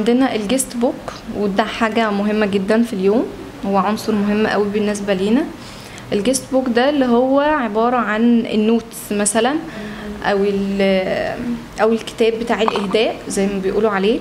عندنا الجيست بوك، وده حاجة مهمة جدا في اليوم، هو عنصر مهم قوي بالنسبة لينا. الجيست بوك ده اللي هو عبارة عن النوتس مثلا او الكتاب بتاع الاهداء زي ما بيقولوا عليه.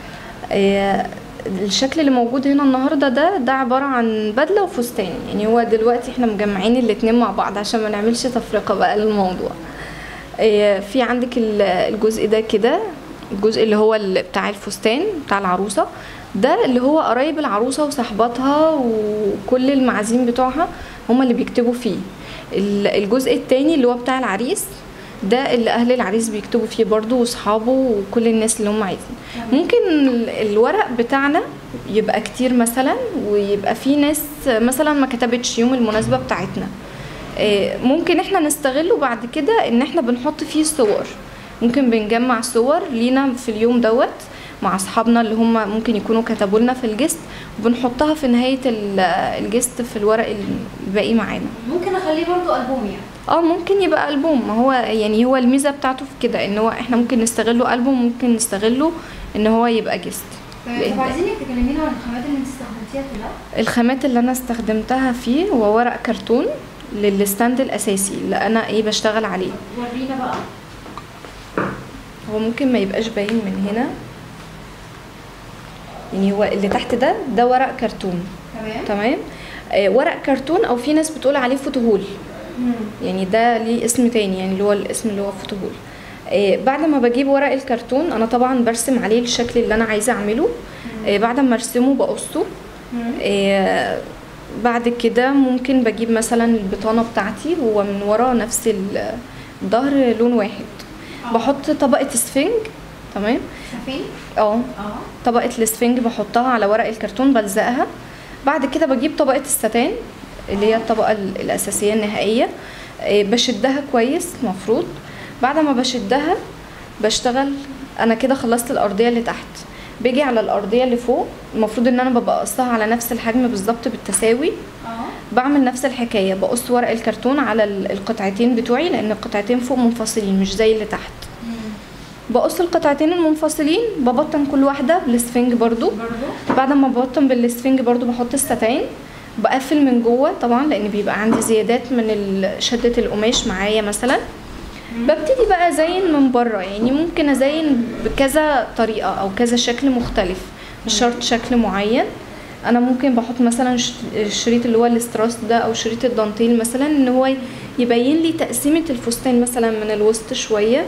الشكل اللي موجود هنا النهارده ده عباره عن بدله وفستان، يعني هو دلوقتي احنا مجمعين الاتنين مع بعض عشان ما نعملش تفرقه بقى للموضوع. في عندك الجزء ده كده، الجزء اللي هو بتاع الفستان بتاع العروسه، ده اللي هو قرايب العروسه وصحباتها وكل المعازيم بتوعها هما اللي بيكتبوا فيه. الجزء التاني اللي هو بتاع العريس، ده اللي اهل العريس بيكتبوا فيه برضو واصحابه وكل الناس اللي هم عايزين. ممكن الورق بتاعنا يبقى كتير مثلا، ويبقى في ناس مثلا ما كتبتش يوم المناسبة بتاعتنا، ممكن احنا نستغله بعد كده ان احنا بنحط فيه صور. ممكن بنجمع صور لينا في اليوم دوت مع اصحابنا اللي هم ممكن يكونوا كتبوا لنا في الجست، وبنحطها في نهاية الجست في الورق الباقي معانا. ممكن اخليه برضو ألبوم يعني؟ ممكن يبقى ألبوم. ما هو يعني هو الميزة بتاعته في كده ان هو احنا ممكن نستغله ألبوم، ممكن نستغله ان هو يبقى جست. طب عايزينك تكلمينا عن الخامات اللي انت استخدمتيها كلها. الخامات اللي انا استخدمتها فيه هو ورق كرتون للستاند الاساسي اللي انا بشتغل عليه. ورينا بقى. هو ممكن ما يبقاش باين من هنا، يعني هو اللي تحت ده ورق كرتون. تمام. ورق كرتون او في ناس بتقول عليه فوتوهول، يعني ده ليه اسم تاني، يعني اللي هو الاسم اللي هو فوتوهول. بعد ما بجيب ورق الكرتون انا طبعا برسم عليه الشكل اللي انا عايزه اعمله. بعد ما ارسمه بقصه. بعد كده ممكن بجيب مثلا البطانه بتاعتي، هو من ورا نفس الظهر لون واحد. بحط طبقه اسفنج. تمام. طبقه الاسفنج بحطها على ورق الكرتون بلزقها. بعد كده بجيب طبقه الستان اللي هي الطبقه الاساسيه النهائيه، بشدها كويس مفروض. بعد ما بشدها بشتغل انا كده خلصت الارضيه اللي تحت. بيجي على الارضيه اللي فوق، المفروض ان انا ببقى قصها على نفس الحجم بالظبط بالتساوي. بعمل نفس الحكايه، بقص ورق الكرتون على القطعتين بتوعي، لان القطعتين فوق منفصلين مش زي اللي تحت. بقص القطعتين المنفصلين، ببطن كل واحده بالاسفنج برضو. بعد ما ببطن بالاسفنج برضو بحط الستان، بقفل من جوه طبعا لان بيبقى عندي زيادات من شده القماش معايا مثلا. ببتدي بقى ازين من بره، يعني ممكن ازين بكذا طريقه او كذا شكل مختلف، مش شرط شكل معين. انا ممكن بحط مثلا الشريط اللي هو الاستراس ده او شريط الدانتيل مثلا، ان هو يبين لي تقسيمه الفستان مثلا من الوسط شويه.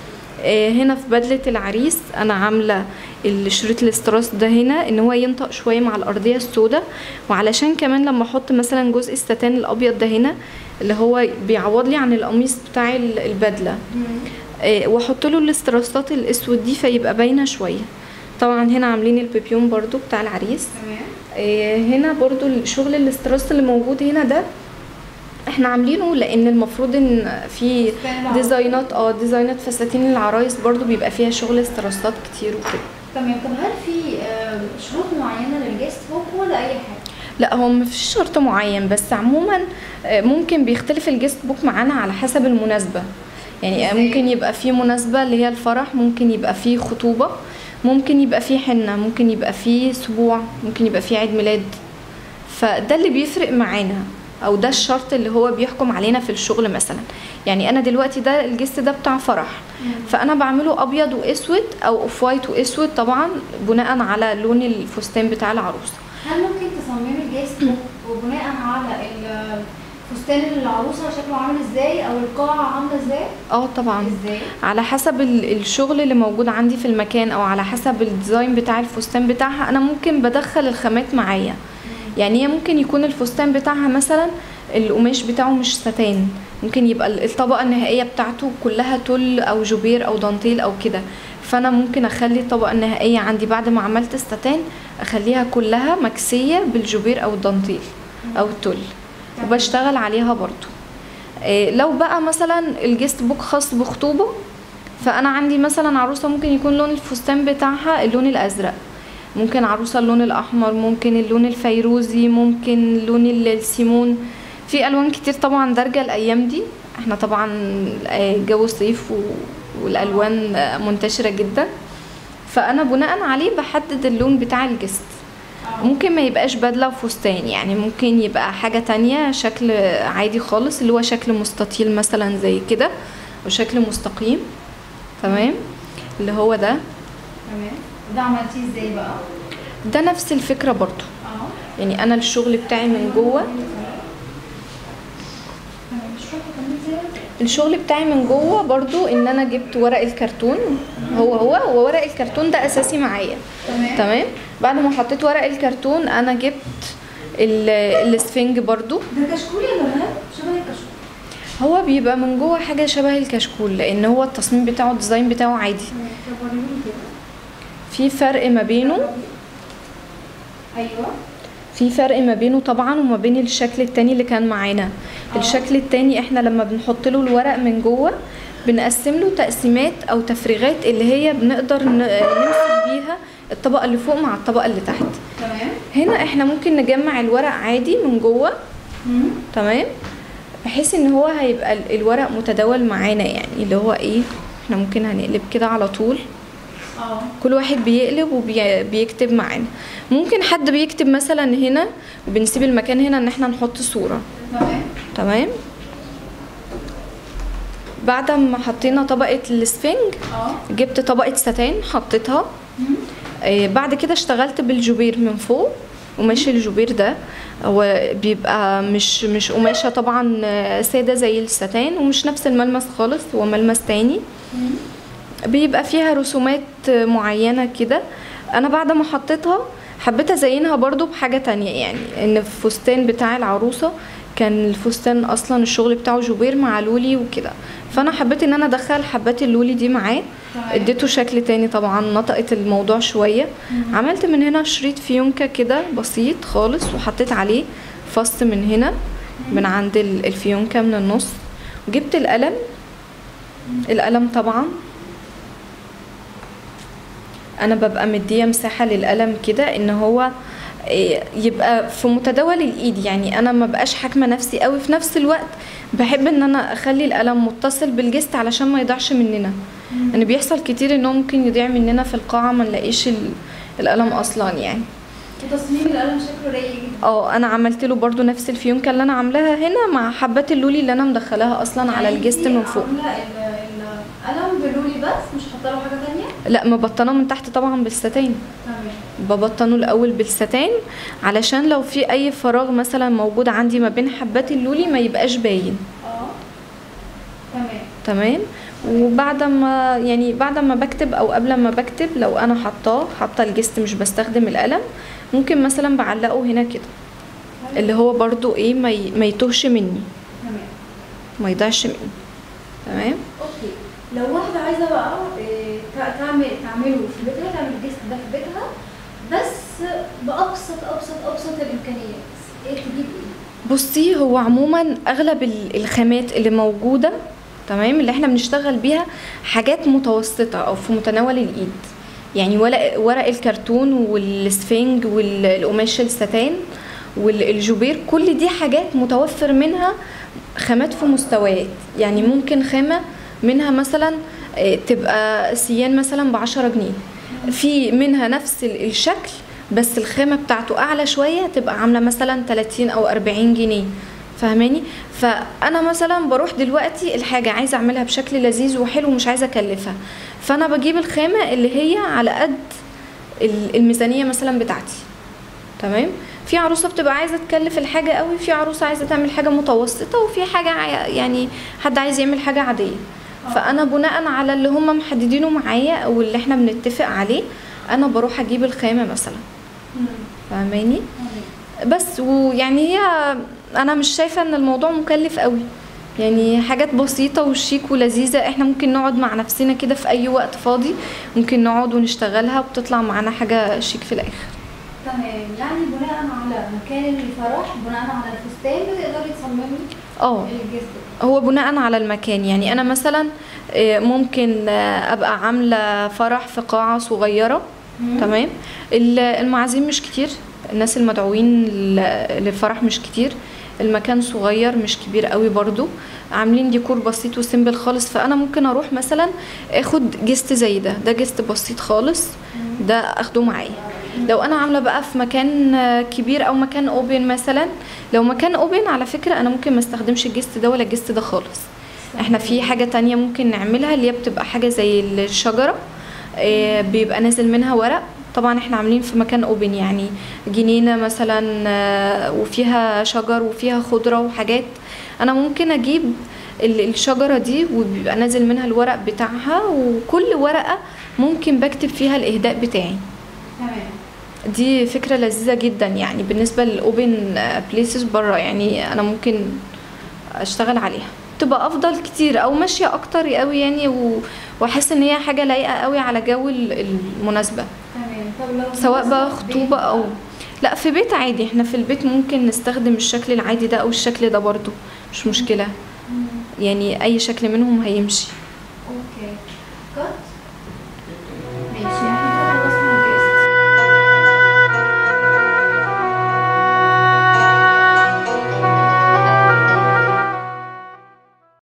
هنا في بدله العريس انا عامله الشريط الاستراس ده هنا ان هو ينطق شويه مع الارضيه السوداء، وعلشان كمان لما احط مثلا جزء الستان الابيض ده هنا اللي هو بيعوض لي عن القميص بتاع البدله، واحط له الاستراسات الاسود دي فيبقى باينه شويه. طبعا هنا عاملين البيبيون برضو بتاع العريس. هنا برضو الشغل الاستراس اللي موجود هنا ده احنا عاملينه لان المفروض ان في ديزاينات فساتين العرايس برضو بيبقى فيها شغل استراسات كتير وكده. تمام. طب هل في شروط معينه للجيست بوك ولا اي حاجه؟ لا، هو مفيش شرط معين، بس عموما ممكن بيختلف الجيست بوك معانا على حسب المناسبه. يعني ممكن يبقى في مناسبه اللي هي الفرح، ممكن يبقى في خطوبه، ممكن يبقى في حنه، ممكن يبقى في اسبوع، ممكن يبقى في عيد ميلاد. فده اللي بيفرق معانا، او ده الشرط اللي هو بيحكم علينا في الشغل مثلا. يعني انا دلوقتي ده الجست ده بتاع فرح، فانا بعمله ابيض واسود او اوف وايت واسود طبعا بناء على لون الفستان بتاع العروسه. هل ممكن تصممي الجست بوك وبناء على فستان العروسه شكله عامل ازاي او القاعه عامله ازاي؟ طبعا. ازاي؟ على حسب الشغل اللي موجود عندي في المكان، او على حسب الديزاين بتاع الفستان بتاعها، انا ممكن بدخل الخامات معايا. يعني هي ممكن يكون الفستان بتاعها مثلا القماش بتاعه مش ستان، ممكن يبقى الطبقه النهائيه بتاعته كلها تل او جوبير او دانتيل او كده، فانا ممكن اخلي الطبقه النهائيه عندي بعد ما عملت الستان اخليها كلها مكسيه بالجوبير او الدانتيل او التل، وبشتغل عليها برضو. لو بقى مثلا الجيست بوك خاص بخطوبه، فانا عندي مثلا عروسه ممكن يكون لون الفستان بتاعها اللون الازرق، ممكن عروسه اللون الاحمر، ممكن اللون الفيروزي، ممكن لون السيمون. في الوان كتير طبعا دارجه الايام دي، احنا طبعا جو صيف والالوان منتشره جدا، فانا بناء عليه بحدد اللون بتاع الجست. ممكن ما يبقاش بدله وفستان، يعني ممكن يبقى حاجه تانية، شكل عادي خالص اللي هو شكل مستطيل مثلا زي كده، وشكل مستقيم. تمام، اللي هو ده. تمام. ده عملتيه ازاي بقى؟ ده نفس الفكره برضو. يعني انا الشغل بتاعي من جوه، الشغل بتاعي من جوه برضو ان انا جبت ورق الكرتون، هو ورق الكرتون ده اساسي معايا. تمام. بعد ما حطيت ورق الكرتون انا جبت الاسفنج برضو. ده كشكول يا جماعه؟ شبه الكشكول. هو بيبقى من جوه حاجه شبه الكشكول، لان هو التصميم بتاعه الديزاين بتاعه عادي. في فرق ما بينه. ايوه، في فرق ما بينه طبعا وما بين الشكل التاني اللي كان معانا. الشكل التاني احنا لما بنحط له الورق من جوه بنقسم له تقسيمات او تفريغات اللي هي بنقدر نمسك بيها الطبقه اللي فوق مع الطبقه اللي تحت. تمام. هنا احنا ممكن نجمع الورق عادي من جوه. تمام، بحيث ان هو هيبقى الورق متداول معانا، يعني اللي هو ايه، احنا ممكن هنقلب كده على طول. كل واحد بيقلب وبيكتب معانا. ممكن حد بيكتب مثلا هنا وبنسيب المكان هنا ان احنا نحط صورة. تمام. تمام. بعد ما حطينا طبقة الاسفنج جبت طبقة ستان حطيتها. بعد كده اشتغلت بالجبير من فوق. قماش الجبير ده هو بيبقى مش قماشة طبعا سادة زي الستان، ومش نفس الملمس خالص، هو ملمس تاني. بيبقى فيها رسومات معينة كده. انا بعد ما حطيتها حبيت ازينها برضو بحاجة تانية، يعني ان الفستان بتاع العروسة كان الفستان اصلا الشغل بتاعه جبير مع لولي وكده، فانا حبيت ان انا ادخل حبات اللولي دي معاه. اديته شكل تاني طبعا، نطقت الموضوع شوية. عملت من هنا شريط فيونكة كده بسيط خالص، وحطيت عليه فص من هنا من عند الفيونكة من النص. وجبت القلم طبعا انا ببقى مديه مساحه للقلم كده ان هو يبقى في متداول الايد، يعني انا ما بقاش حاكمه نفسي قوي. في نفس الوقت بحب ان انا اخلي القلم متصل بالجست علشان ما يضيعش مننا. يعني بيحصل كتير انه ممكن يضيع مننا في القاعه ما نلاقيش القلم اصلا يعني. وتصميم القلم شكله رايق جدا. انا عملت له برضو نفس الفيونكه اللي انا عاملاها هنا مع حبات اللولي اللي انا مدخلاها اصلا على الجست من فوق. القلم بلولي بس مش حاطه له حاجه ثانيه؟ لا، مبطنه من تحت طبعا بالستان. ببطنه الاول بالستان علشان لو في اي فراغ مثلا موجود عندي ما بين حبات اللولي ما يبقاش باين. تمام. وبعد ما بكتب او قبل ما بكتب لو انا حاطه الجست مش بستخدم القلم، ممكن مثلا بعلقه هنا كده اللي هو برضو ايه ما يتوهش مني. ما يضيعش مني. تمام. اوكي. لو واحده عايزه بقى تعمله في بيتها، تعمل الجست ده في بيتها بس بابسط الامكانيات، ايه تجيب ايه؟ بصي، هو عموما اغلب الخامات اللي موجوده تمام اللي احنا بنشتغل بيها حاجات متوسطه او في متناول الايد، يعني ورق الكرتون والسفنج والقماش الستان والجبير، كل دي حاجات متوفر منها خامات في مستويات. يعني ممكن خامه منها مثلا تبقى سيان مثلا ب10 جنيه، في منها نفس الشكل بس الخامه بتاعته اعلى شويه تبقى عامله مثلا 30 او 40 جنيه. فاهماني؟ فانا مثلا بروح دلوقتي الحاجه عايزه اعملها بشكل لذيذ وحلو ومش عايزه اكلفها، فانا بجيب الخامه اللي هي على قد الميزانيه مثلا بتاعتي. تمام. في عروسه بتبقى عايزه تكلف الحاجه قوي، في عروسه عايزه تعمل حاجه متوسطه، وفي حاجه يعني حد عايز يعمل حاجه عاديه. فانا بناء على اللي هم محددينه معايا او اللي احنا بنتفق عليه انا بروح اجيب الخامه مثلا. فاهماني؟ بس ويعني هي انا مش شايفه ان الموضوع مكلف قوي، يعني حاجات بسيطه وشيك ولذيذه. احنا ممكن نقعد مع نفسنا كده في اي وقت فاضي، ممكن نقعد ونشتغلها وبتطلع معانا حاجه شيك في الاخر. تمام. يعني بناء على مكان الفرح، بناء على الفستان بتقدري تصممي الجست. هو بناء على المكان، يعني انا مثلا ممكن ابقى عامله فرح في قاعه صغيره. تمام. المعازيم مش كتير الناس المدعوين للفرح مش كتير، المكان صغير مش كبير قوي برضو، عاملين ديكور بسيط وسيمبل خالص. فانا ممكن اروح مثلا اخد جست زي ده جست بسيط خالص، ده اخده معايا. لو انا عامله بقى في مكان كبير او مكان اوبن مثلا، لو مكان اوبن على فكره انا ممكن ما استخدمش الجست ده ولا الجست ده خالص. احنا في حاجه تانية ممكن نعملها اللي هي بتبقى حاجه زي الشجره، بيبقى نازل منها ورق. طبعا احنا عاملين في مكان اوبن يعني جنينه مثلا وفيها شجر وفيها خضره وحاجات، انا ممكن اجيب الشجره دي وبيبقى نازل منها الورق بتاعها، وكل ورقه ممكن بكتب فيها الاهداء بتاعي. تمام. دي فكره لذيذه جدا يعني بالنسبه للاوبن بليسز بره، يعني انا ممكن اشتغل عليها تبقى افضل كتير او ماشيه اكتر قوي يعني، واحس ان هي حاجه لايقه قوي على جو المناسبه. تمام. طب لو سواء بقى مثلاً خطوبه او لا في بيت عادي، احنا في البيت ممكن نستخدم الشكل العادي ده او الشكل ده برضو مش مشكله، يعني اي شكل منهم هيمشي. اوكي. كات.